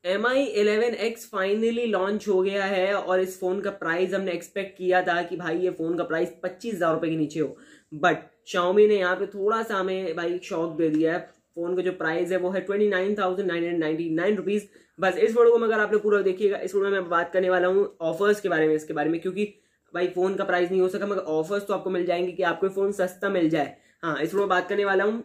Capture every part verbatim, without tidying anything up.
M I eleven X finally launch हो गया है और इस फोन का प्राइस हमने एक्सपेक्ट किया था कि भाई ये फोन का प्राइस पच्चीस हजार रुपए के नीचे हो, बट Xiaomi ने यहाँ पे थोड़ा सा हमें भाई शॉक दे दिया है। फोन का जो प्राइस है वो है twenty nine thousand nine hundred ninety nine rupees. बस इस वीडियो को अगर आप लोग पूरा देखिएगा, इस वीडियो में मैं बात करने वाला हूँ ऑफर्स के बारे में, इसके बारे में, क्योंकि भाई फोन का प्राइस नहीं हो सका मगर ऑफर्स तो आपको मिल जाएंगे कि आपको फोन सस्ता मिल जाए। हाँ, इस वीडियो में बात करने वाला हूँ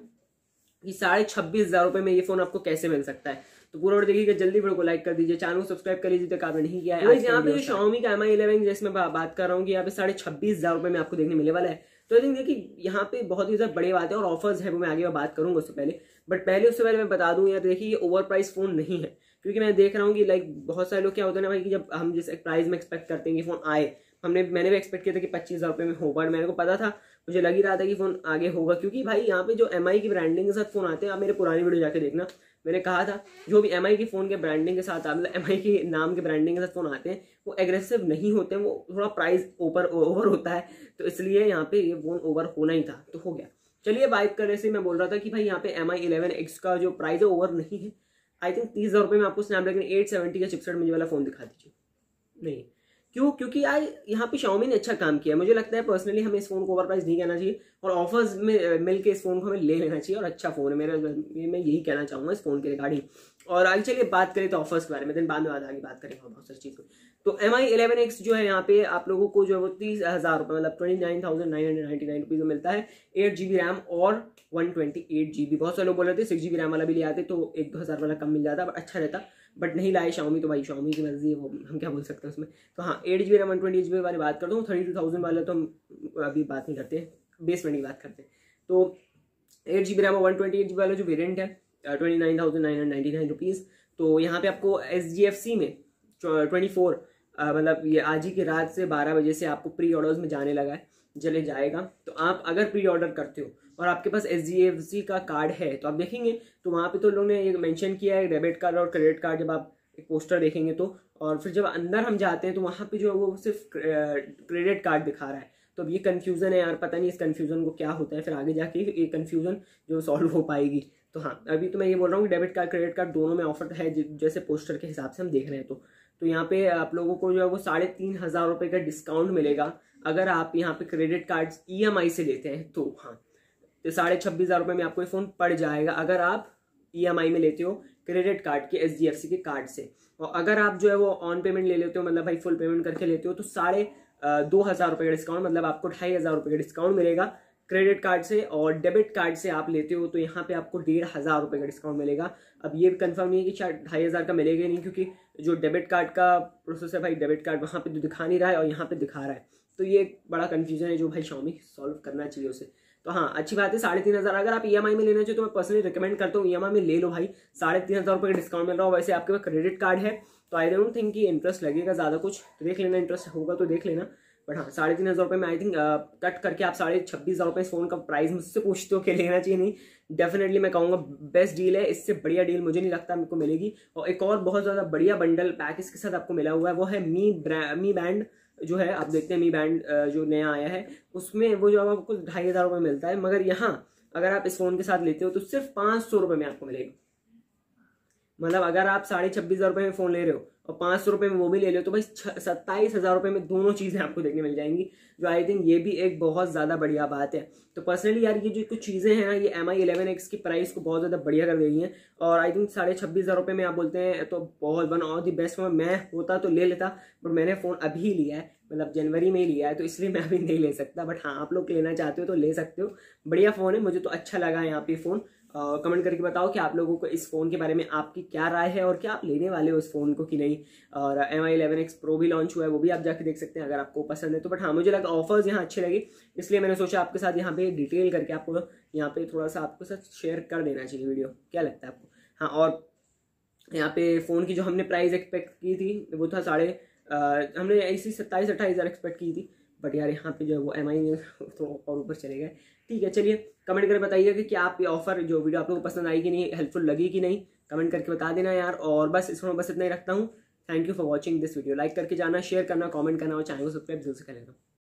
कि साढ़े छब्बीस हजार रुपए में ये फोन आपको कैसे मिल सकता है। तो पूरा वीडियो देखिएगा, जल्दी वीडियो को लाइक कर दीजिए, चैनल को सब्सक्राइब कर लीजिए तक आपने नहीं किया है। तो यहाँ पे Xiaomi का एम आई इलेवन जिसमें बात कर रहा हूँ कि यहाँ पे साढ़े छब्बीस हजार रुपए में आपको देखने मिलने वाला है। तो आई थिंक देखिए यहाँ पे बहुत ही ज्यादा बड़ी बात है और ऑफर्स है वो मैं आगे बात करूंगा उससे पहले, बट पहले उससे पहले मैं बता दूं यार, देखिए ये ओवर प्राइस फोन नहीं है, क्योंकि मैं देख रहा हूँ कि लाइक बहुत सारे लोग क्या होते हैं ना भाई कि जब हम जिस प्राइस में एक्सपेक्ट करते हैं कि फोन आए, हमने मैंने भी एक्सपेक्ट किया था कि पच्चीस हजार रुपए में होगा, मेरे को पता था, मुझे लग ही रहा था कि फोन आगे होगा, क्योंकि भाई यहाँ पे जो एम आई की ब्रांडिंग के साथ फोन आते हैं, आप मेरे पुरानी वीडियो जाके देखना, मैंने कहा था जो भी एम आई के फोन के ब्रांडिंग के साथ मतलब एम आई के नाम के ब्रांडिंग के साथ फोन आते हैं वो एग्रेसिव नहीं होते हैं, वो थोड़ा प्राइस ऊपर ओवर होता है, तो इसलिए यहाँ पे ये फोन ओवर होना ही था, तो हो गया। चलिए बात करने से मैं बोल रहा था कि भाई यहाँ पे एम आई इलेवन एक्स का जो प्राइस है ओवर नहीं है। आई थिंक तीस हजार रुपये में आपको स्नैपड्रैगन एट सेवेंटी का चिपसेट मिलने वाला फोन दिखा दीजिए, नहीं क्यों? क्योंकि यार यहाँ पे Xiaomi ने अच्छा काम किया, मुझे लगता है पर्सनली हमें इस फोन को ओवर प्राइस नहीं कहना चाहिए और ऑफर्स में मिलके इस फोन को हमें ले लेना चाहिए, और अच्छा फोन है मेरा, मैं यही कहना चाहूंगा इस फोन के रिगार्डिंग। और आगे चलिए बात करें तो ऑफर्स के बारे में, दिन बाद में आगे बात करेंगे बहुत सारी चीज़ को। तो एम आई इलेवन एक्स जो है यहाँ पे आप लोगों को जो है वो तीस हजार रुपये मतलब twenty nine thousand nine hundred ninety nine rupees में मिलता है। एट जीबी रैम और वन ट्वेंटी एट जीबी, बहुत सारे लोग बोल रहे थे सिक्स जीबी रैम वाला भी ले आते तो एक दो हजार वाला कम मिल जाता, बट अच्छा रहता, बट नहीं लाए Xiaomi, तो भाई Xiaomi की मर्जी है, वो हम क्या बोल सकते हैं उसमें। तो हाँ, eight G B RAM one twenty G B वाली बात करता हूँ, थर्टी टू थाउजेंड वाला तो हम अभी बात नहीं करते, बेस वेरिएंट की बात करते हैं। तो एट जी बी रैम और one twenty eight G B वाला जो वेरियंट है twenty nine thousand nine hundred ninety nine rupees. तो यहाँ पे आपको एस जी एफ सी में ट्वेंटी फोर मतलब ये आज ही की रात से बारह बजे से आपको प्री ऑर्डर्स में जाने लगा है, चले जाएगा। तो आप अगर प्री ऑर्डर करते हो और आपके पास एस जी एफ सी का कार्ड है तो आप देखेंगे तो वहाँ पे तो लोगों ने ये मेंशन किया है डेबिट कार्ड और क्रेडिट कार्ड, जब आप एक पोस्टर देखेंगे तो, और फिर जब अंदर हम जाते हैं तो वहाँ पे जो है वो सिर्फ क्रेडिट कार्ड दिखा रहा है। तो अब ये कन्फ्यूज़न है यार, पता नहीं इस कन्फ्यूज़न को क्या होता है, फिर आगे जाके ये कन्फ्यूज़न जो सॉल्व हो पाएगी। तो हाँ, अभी तो मैं ये बोल रहा हूँ कि डेबिट कार्ड क्रेडिट कार्ड दोनों में ऑफर है, जैसे पोस्टर के हिसाब से हम देख रहे हैं। तो तो यहाँ पे आप लोगों को जो है वो साढ़े तीन हज़ार रुपये का डिस्काउंट मिलेगा अगर आप यहाँ पे credit card E M I से लेते हैं। तो हाँ, तो साढ़े छब्बीस हज़ार रुपये में आपको ये फ़ोन पड़ जाएगा अगर आप ई एम आई में लेते हो क्रेडिट कार्ड के एच डी एफ सी के कार्ड से। और अगर आप जो है वो ऑन पेमेंट ले लेते हो, मतलब भाई फुल पेमेंट करके लेते हो, तो साढ़े दो हज़ार रुपये का डिस्काउंट, मतलब आपको ढाई हज़ार रुपये का डिस्काउंट मिलेगा क्रेडिट कार्ड से। और डेबिट कार्ड से आप लेते हो तो यहाँ पे आपको डेढ़ हज़ार रुपये का डिस्काउंट मिलेगा। अब ये भी कंफर्म नहीं है कि शायद ढाई हज़ार का मिलेगा नहीं, क्योंकि जो डेबिट कार्ड का प्रोसेस है भाई, डेबिट कार्ड वहाँ पे तो दिखा नहीं रहा है और यहाँ पे दिखा रहा है, तो ये एक बड़ा कन्फ्यूजन है जो भाई Xiaomi सॉल्व करना चाहिए उसे। तो हाँ, अच्छी बात है, साढ़े तीन हज़ार अगर आप ई एम आई में लेना चाहिए तो मैं पर्सनली रिकमेंड करता हूँ ई एम आई में ले लो भाई, साढ़े तीन हज़ार रुपये का डिस्काउंट मिल रहा हो। वैसे आपके पास क्रेडिट कार्ड है तो आई डोंट थिंक कि इंटरेस्ट लगेगा ज़्यादा कुछ, तो देख लेना, इंटरेस्ट होगा तो देख लेना, बट हाँ साढ़े तीन हज़ार रुपये में आई थिंक कट करके आप साढ़े छब्बीस हज़ार रुपये इस फोन का प्राइस मुझसे पूछते हो कि लेना चाहिए नहीं, डेफिनेटली मैं कहूँगा बेस्ट डील है, इससे बढ़िया डील मुझे नहीं लगता मेरे को मिलेगी। और एक और बहुत ज़्यादा बढ़िया बंडल पैक इसके साथ आपको मिला हुआ है, वो है मी मी बैंड जो है, आप देखते हैं मी बैंड जो नया आया है उसमें वो जो आपको ढाई हज़ार रुपये मिलता है, मगर यहाँ अगर आप इस फोन के साथ लेते हो तो सिर्फ पाँच सौ रुपये में आपको मिलेगा। मतलब अगर आप साढ़े छब्बीस हज़ार रुपये में फ़ोन ले रहे हो और पाँच सौ रुपये में वो भी ले लो तो भाई सत्ताईस हज़ार रुपये में दोनों चीज़ें आपको देखने मिल जाएंगी, जो आई थिंक ये भी एक बहुत ज़्यादा बढ़िया बात है। तो पर्सनली यार ये जो कुछ चीज़ें हैं ना, ये एम आई इलेवन एक्स की प्राइस को बहुत ज़्यादा बढ़िया कर देगी हैं। और आई थिंक साढ़े छब्बीस हज़ार रुपये में आप बोलते हैं तो बहुत one of the best phone, मैं होता तो ले लेता, बट मैंने फ़ोन अभी लिया है, मतलब जनवरी में ही लिया है, तो इसलिए मैं अभी नहीं ले सकता। बट हाँ, आप लोग लेना चाहते हो तो ले सकते हो, बढ़िया फ़ोन है, मुझे तो अच्छा लगा यहाँ पे फ़ोन। कमेंट uh, करके बताओ कि आप लोगों को इस फ़ोन के बारे में आपकी क्या राय है और क्या आप लेने वाले हो इस फ़ोन को कि नहीं। और M I eleven X pro भी लॉन्च हुआ है, वो भी आप जाके देख सकते हैं अगर आपको पसंद है तो। बट हाँ, मुझे लगा ऑफर्स यहाँ अच्छे लगे, इसलिए मैंने सोचा आपके साथ यहाँ पे डिटेल करके आपको यहाँ पे थोड़ा सा आपको साथ शेयर कर देना चाहिए वीडियो, क्या लगता है आपको। हाँ, और यहाँ पे फ़ोन की जो हमने प्राइस एक्सपेक्ट की थी वो था साढ़े हमने ऐसी सत्ताईस अट्ठाईस हज़ार एक्सपेक्ट की थी, बट यार यहाँ पे जो है वो एम आई तो और ऊपर चले गए। ठीक है, चलिए कमेंट करके बताइए कि क्या आप ये ऑफर जो वीडियो आप लोगों को पसंद आई कि नहीं, हेल्पफुल लगी कि नहीं, कमेंट करके बता देना यार। और बस इस बस इतना ही रखता हूँ। Thank you for watching this video, like करके जाना, शेयर करना, कमेंट करना और चैनल को सब्सक्राइब जरूर से कर लेना।